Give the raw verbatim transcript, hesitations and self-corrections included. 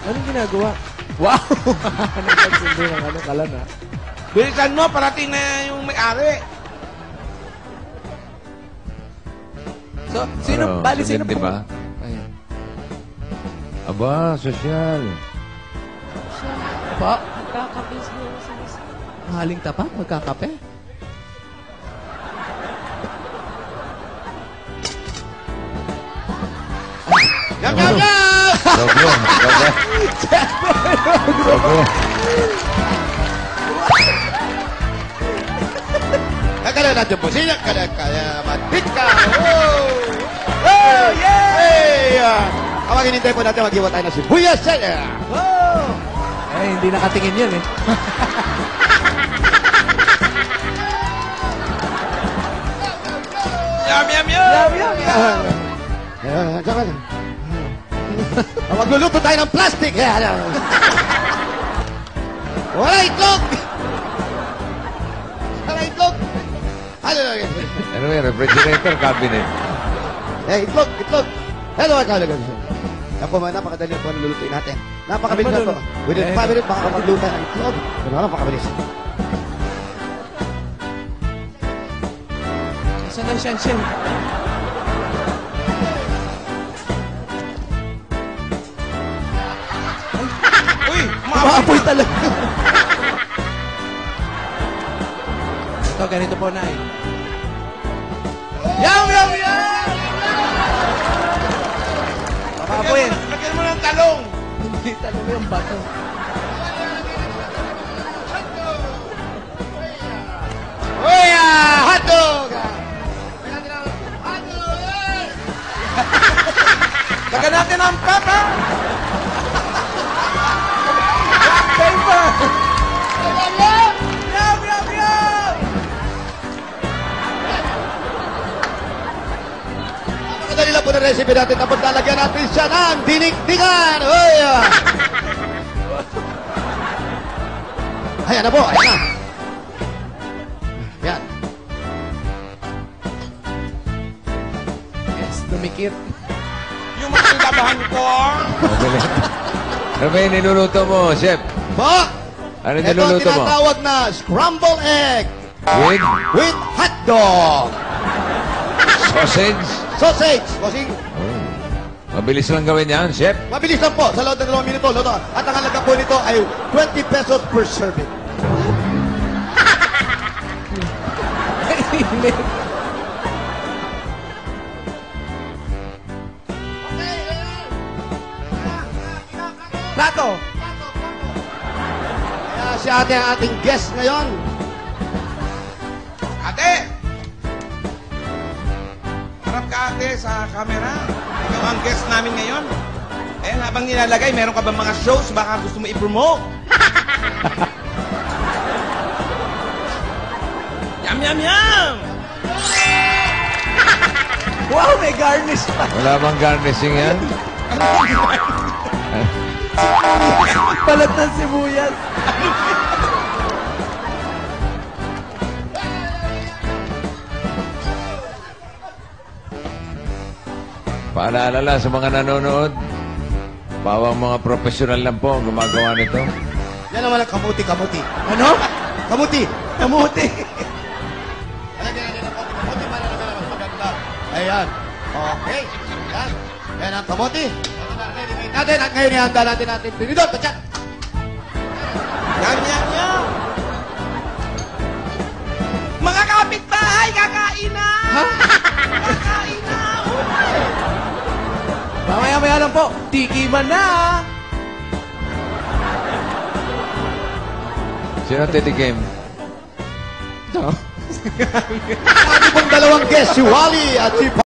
Anong ginagawa? Wow! Anong pagsundo ng ano, kalan, ha? Bilisan mo, parating na yung may-ari. So, sino, Ano, bali, sino sundin, di ba? Ayun. Aba, sosyal. Pa, Kakabis mo sa isa. mahaling tapat, magkakape. Yam, yam, yam! Sogo. Sogo. Sogo. Kagala natin po siya, kaya kaya matik ka! Oh! Oh, yeah! Hey! Ang maginintay po natin, mag-iwa tayo na sibuyas. Yeah! Oh! Eh, hindi nakatingin yun, eh. Yum, yum, yum! Yum, yum, yum! Ah, tsaka lang. Ah, Magluluto tayo ng plastic. Yeah, yeah. Wala itlog! Wala itlog! Ano lang yan? Ano yung refrigerator cabinet? Eh, itlog, itlog. Hello, mga kalagan. Yan po, mga napakadali po ang lulutuin natin. Napakabilis na po. Within five minutes, baka magluto ng itlog. Ano, napakabilis. Saan ang siyan siya? Uy, Maapoy talaga. Ito, ganito po, Nay. Yum, yum, yum! Maapoy. Lagyan mo ng talong. Hindi talaga yung bato. Uy, ah, hotdog! Lagyan natin ang papa. Time pa! Yum, yum, yum! Napakadali lang po na recipe natin. Tapos lalagyan natin siya ng dinikdikan. Uy, ah. Ayan na po, ayan na. Ayan. Yes, dumikit. Yung mga labahan ko. Mabilis. Ano ba yung niluluto mo, chef? Po, Ano ito ang niluluto mo? tinatawag na scrambled egg With with hotdog. sausage? Sausage. Bossing, Oh. Mabilis lang gawin yan, chef. mabilis lang po. Sa loob ng dalawang minuto. Luto. At ang halaga po nito ay twenty pesos per serving. Plato! Kaya si ate ang ating guest ngayon. Ate! Harap ka ate sa camera. Ikaw ang guest namin ngayon. Eh, habang nilalagay, meron ka ba mga shows baka gusto mo i-promote? Yum, yum, yum! Wow, may garnish pa! Wala bang garnishing yan? Palat ng sibuyas. Paalala lang sa mga nanonood. Bawang mga profesional lang po ang gumagawa nito. Yan naman ang kamuti, kamuti. Ano? Kamuti! Kamuti. Alagyan natin ang kamuti. Kamuti para naman mas maganda. Ayan. Okay. Yan. Yan ang kamuti. Ito na, ready-made natin. At ngayon ihanda natin natin. Pinidor, tachat! Yan, yan, yan. Mga kapitbahay, kakain na! Ha? Kakain na! Mamaya-maya lang po. Tikiman na! Sino titikim? Ating pong dalawang guest, si Wally at si